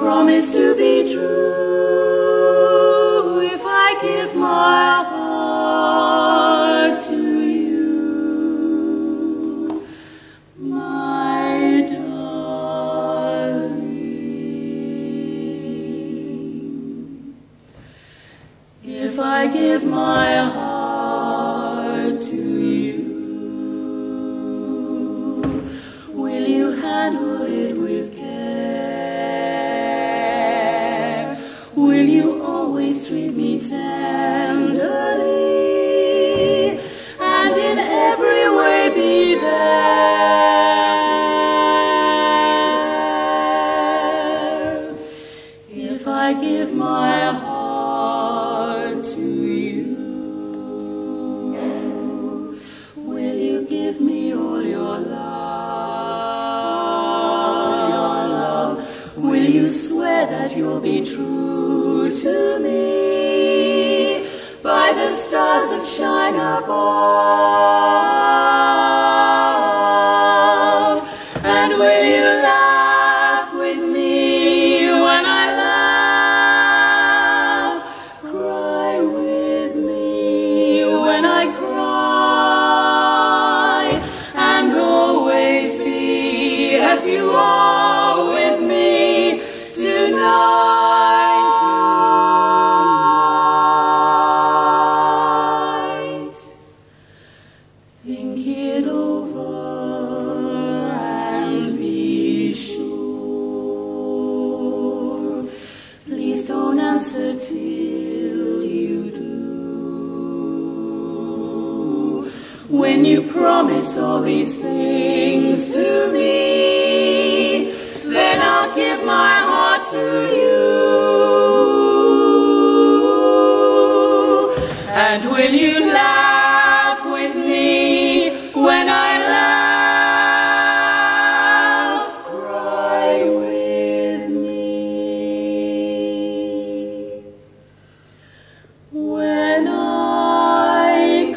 promise to be true if I give my heart to you, my darling. If I give my heart to you, will you handle it with care? Will you always treat me tenderly and in every way be there? If I give my heart to you, will you give me all your love? Will you swear that you'll be true to me by the stars that shine above? And will you laugh with me when I laugh, cry with me when I cry, and always be as you are with me tonight? Think it over and be sure. Please don't answer till you do. When you promise all these things to me, then I'll give my heart to you. And will you laugh with me when I laugh, cry with me when I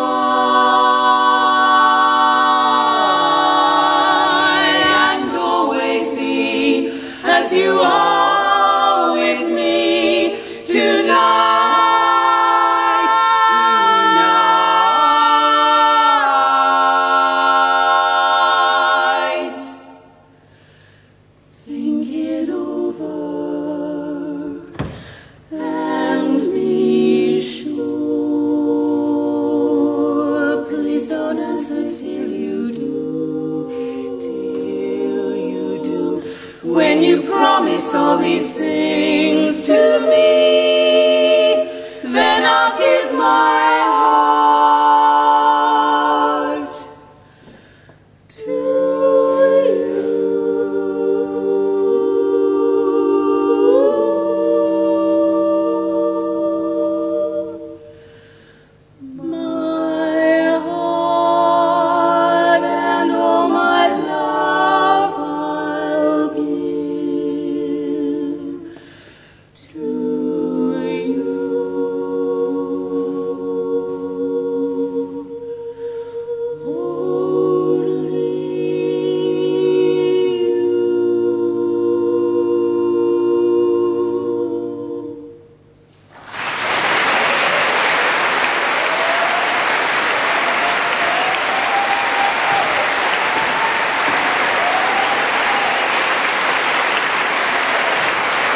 cry, and always be as you are with me tonight? Think it over and be sure. Please don't answer till you do. When you promise all these things to me,